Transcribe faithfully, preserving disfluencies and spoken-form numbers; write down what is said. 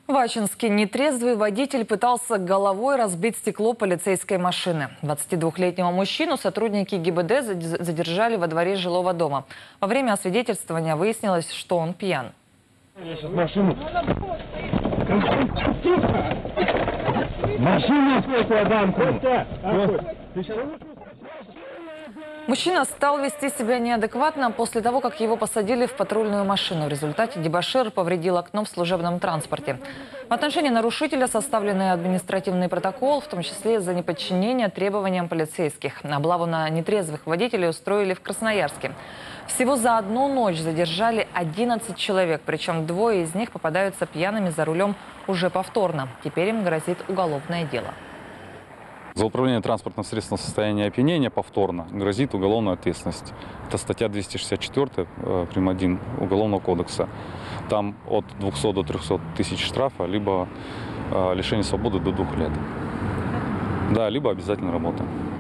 В Ачинске нетрезвый водитель пытался головой разбить стекло полицейской машины. двадцатидвухлетнего мужчину сотрудники ГИБДД задержали во дворе жилого дома. Во время освидетельствования выяснилось, что он пьян. Машину! Машину! Мужчина стал вести себя неадекватно после того, как его посадили в патрульную машину. В результате дебошир повредил окно в служебном транспорте. В отношении нарушителя составлен административный протокол, в том числе за неподчинение требованиям полицейских. Облаву на нетрезвых водителей устроили в Красноярске. Всего за одну ночь задержали одиннадцать человек, причем двое из них попадаются пьяными за рулем уже повторно. Теперь им грозит уголовное дело. За управление транспортным средством в состоянии опьянения повторно грозит уголовная ответственность. Это статья двести шестьдесят четыре прим. один Уголовного кодекса. Там от двухсот до трёхсот тысяч штрафа, либо лишение свободы до двух лет. Да, либо обязательно работа.